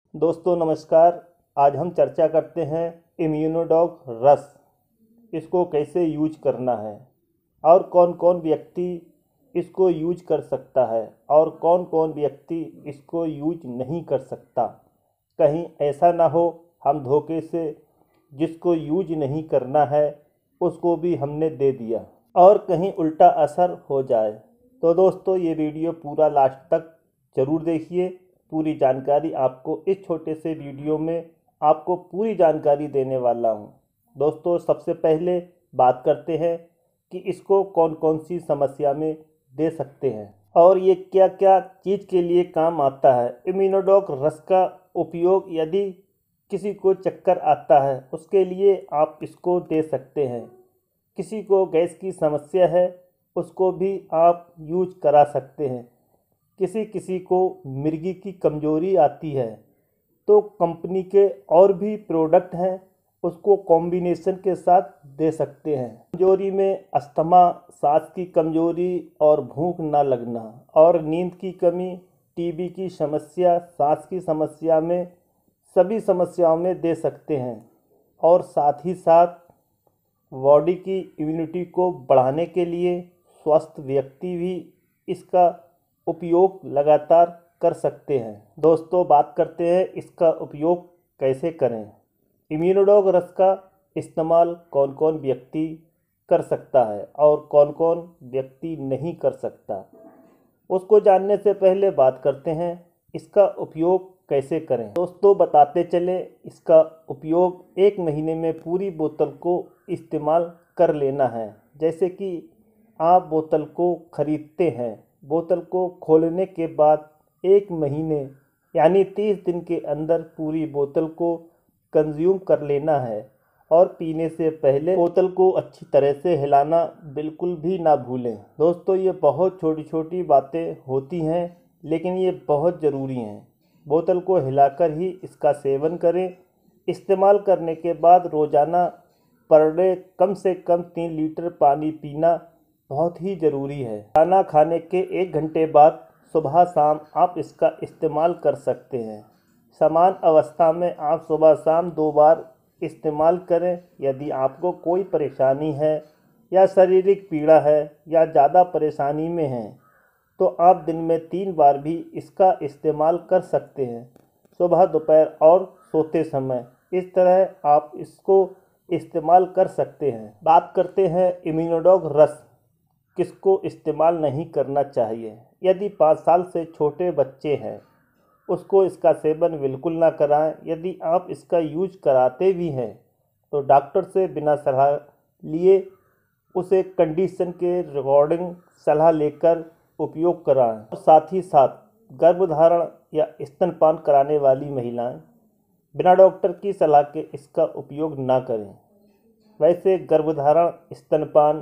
दोस्तों नमस्कार। आज हम चर्चा करते हैं इम्यूनोडॉग रस। इसको कैसे यूज करना है और कौन कौन व्यक्ति इसको यूज कर सकता है और कौन कौन व्यक्ति इसको यूज नहीं कर सकता। कहीं ऐसा ना हो हम धोखे से जिसको यूज नहीं करना है उसको भी हमने दे दिया और कहीं उल्टा असर हो जाए। तो दोस्तों ये वीडियो पूरा लास्ट तक ज़रूर देखिए। पूरी जानकारी आपको इस छोटे से वीडियो में आपको पूरी जानकारी देने वाला हूं। दोस्तों सबसे पहले बात करते हैं कि इसको कौन कौन सी समस्या में दे सकते हैं और ये क्या क्या चीज़ के लिए काम आता है। इम्यूनोडॉग रस का उपयोग यदि किसी को चक्कर आता है उसके लिए आप इसको दे सकते हैं। किसी को गैस की समस्या है उसको भी आप यूज करा सकते हैं। किसी किसी को मिर्गी की कमजोरी आती है तो कंपनी के और भी प्रोडक्ट हैं उसको कॉम्बिनेशन के साथ दे सकते हैं। कमजोरी में अस्थमा, सांस की कमजोरी और भूख ना लगना और नींद की कमी, टीबी की समस्या, सांस की समस्या में सभी समस्याओं में दे सकते हैं। और साथ ही साथ बॉडी की इम्यूनिटी को बढ़ाने के लिए स्वस्थ व्यक्ति भी इसका उपयोग लगातार कर सकते हैं। दोस्तों बात करते हैं इसका उपयोग कैसे करें। इम्यूनोडॉग रस का इस्तेमाल कौन कौन व्यक्ति कर सकता है और कौन कौन व्यक्ति नहीं कर सकता, उसको जानने से पहले बात करते हैं इसका उपयोग कैसे करें। दोस्तों बताते चले, इसका उपयोग 1 महीने में पूरी बोतल को इस्तेमाल कर लेना है। जैसे कि आप बोतल को खरीदते हैं, बोतल को खोलने के बाद 1 महीने यानी 30 दिन के अंदर पूरी बोतल को कंज्यूम कर लेना है। और पीने से पहले बोतल को अच्छी तरह से हिलाना बिल्कुल भी ना भूलें। दोस्तों ये बहुत छोटी छोटी बातें होती हैं लेकिन ये बहुत ज़रूरी हैं। बोतल को हिलाकर ही इसका सेवन करें। इस्तेमाल करने के बाद रोज़ाना पर डे कम से कम 3 लीटर पानी पीना बहुत ही ज़रूरी है। खाना खाने के 1 घंटे बाद सुबह शाम आप इसका इस्तेमाल कर सकते हैं। समान अवस्था में आप सुबह शाम 2 बार इस्तेमाल करें। यदि आपको कोई परेशानी है या शारीरिक पीड़ा है या ज़्यादा परेशानी में हैं तो आप दिन में 3 बार भी इसका इस्तेमाल कर सकते हैं, सुबह, दोपहर और सोते समय। इस तरह आप इसको इस्तेमाल कर सकते हैं। बात करते हैं इम्यूनोडॉग रस किसको इस्तेमाल नहीं करना चाहिए। यदि 5 साल से छोटे बच्चे हैं उसको इसका सेवन बिल्कुल ना कराएं। यदि आप इसका यूज कराते भी हैं तो डॉक्टर से बिना सलाह लिए उसे कंडीशन के रिकॉर्डिंग सलाह लेकर उपयोग कराएं। और साथ ही साथ गर्भधारण या स्तनपान कराने वाली महिलाएं बिना डॉक्टर की सलाह के इसका उपयोग ना करें। वैसे गर्भधारण, स्तनपान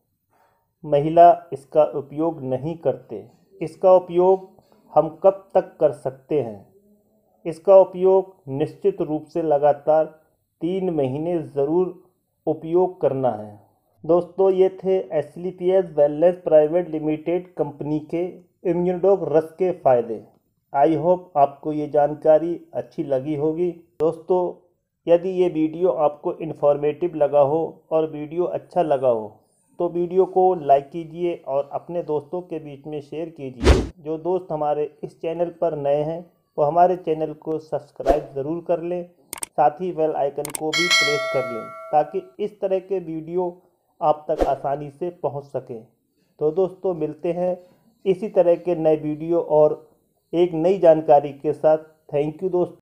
महिला इसका उपयोग नहीं करते। इसका उपयोग हम कब तक कर सकते हैं? इसका उपयोग निश्चित रूप से लगातार 3 महीने ज़रूर उपयोग करना है। दोस्तों ये थे Asclepius wellness private limited company के इम्यूनोडॉग रस के फ़ायदे। आई होप आपको ये जानकारी अच्छी लगी होगी। दोस्तों यदि ये वीडियो आपको इन्फॉर्मेटिव लगा हो और वीडियो अच्छा लगा हो तो वीडियो को लाइक कीजिए और अपने दोस्तों के बीच में शेयर कीजिए। जो दोस्त हमारे इस चैनल पर नए हैं वो हमारे चैनल को सब्सक्राइब ज़रूर कर लें। साथ ही बेल आइकन को भी प्रेस कर लें ताकि इस तरह के वीडियो आप तक आसानी से पहुंच सकें। तो दोस्तों मिलते हैं इसी तरह के नए वीडियो और एक नई जानकारी के साथ। थैंक यू दोस्तों।